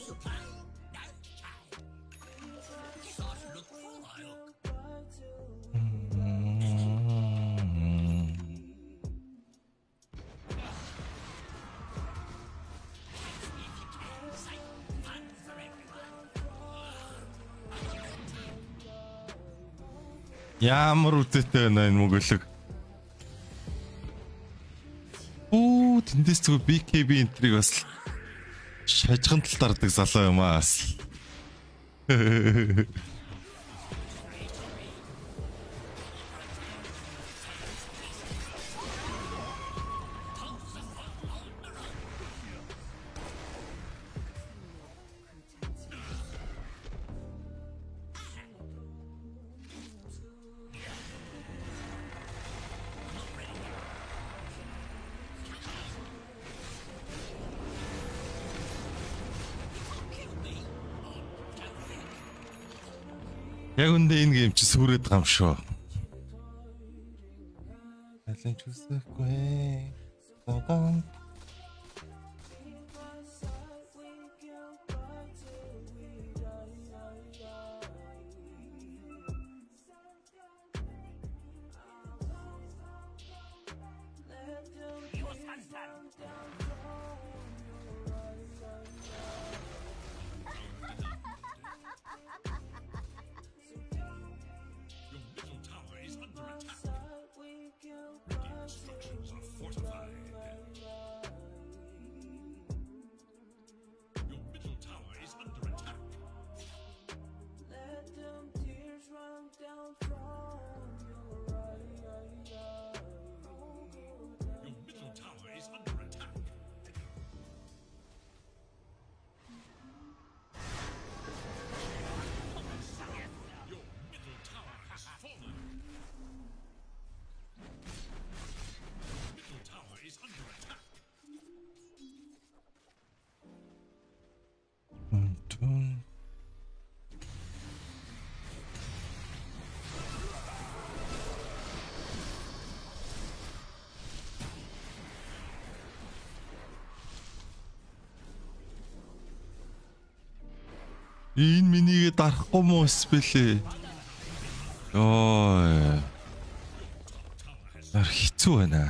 Ямар үтээтэй байна энэ мөгөлөг. Оо тэндээс зүгээр BKB энтриг бас шажхан тал дардаг залуу юм аа. Яг үндэ энэ гейм чи сүрээд байгаа юм шүү. Алин ч үсэхгүй. Таган. Энэ минийгээ дарахгүй мó спэлээ. Йоо. Хэцүү байна.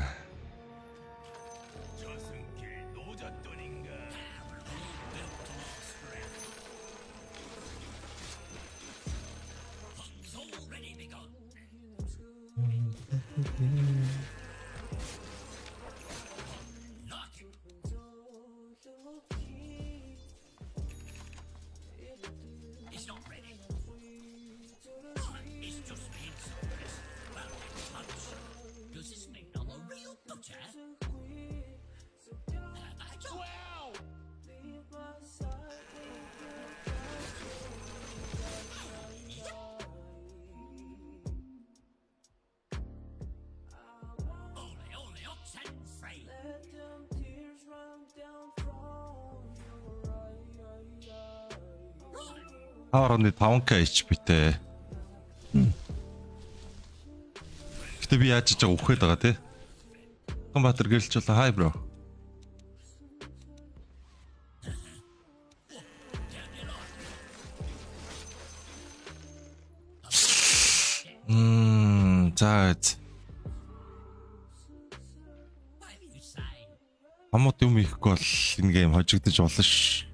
Хаарны 5k HP-тэй. Гэтэ би яаж ч ухаад байгаа тий. Комбатер гэлж болоо хай бро. За. Хамт юм ихгүй бол энэ гейм хожигдож болно ш.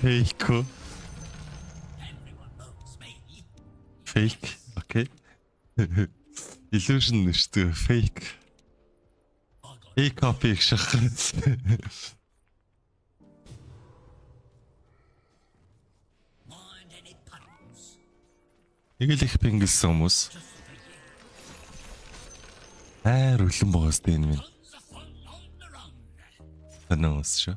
Fake. Fake. Окей. Illusion нэрчдэг fake. Copy гэх шах. Игэл их пингэлсэн хүмүүс. Өлөн боос дээ энэ минь. Танаас шүү.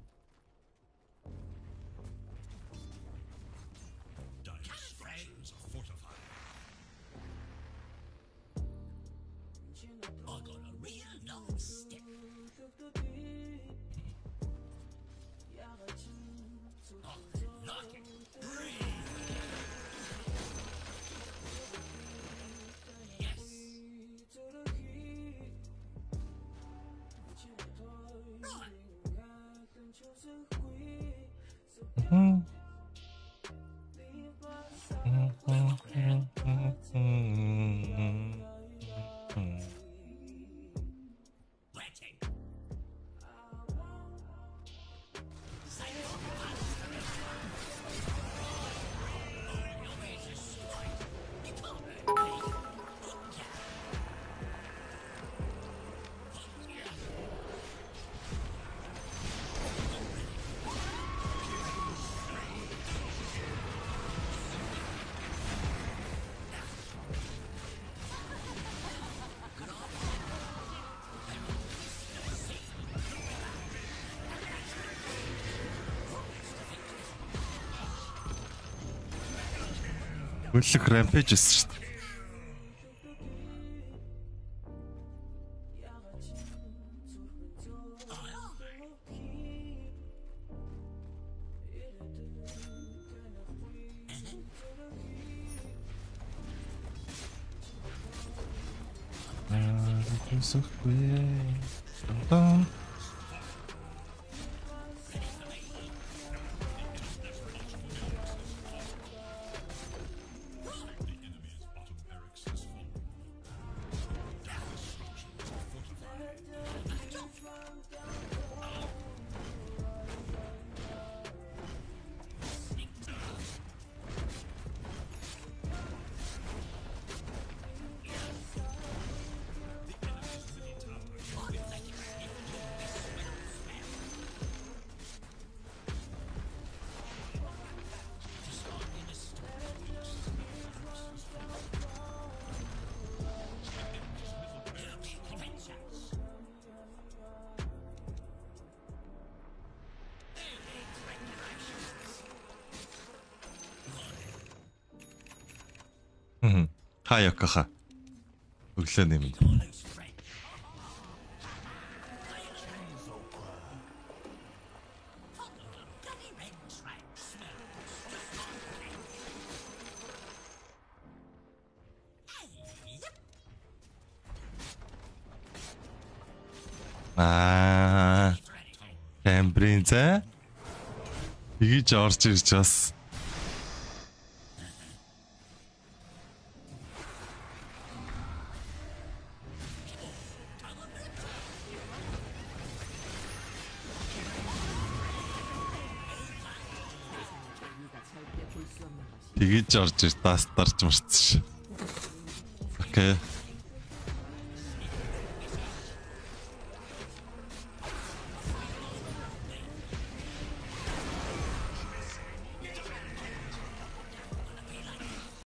Хөлөг rampage шүү дээ. Хаяка. Өглөө нэмэн. Тембрин за. Игэж орж ирж бас. Тэгэж орж ир дастарч марцсан ш. Окей.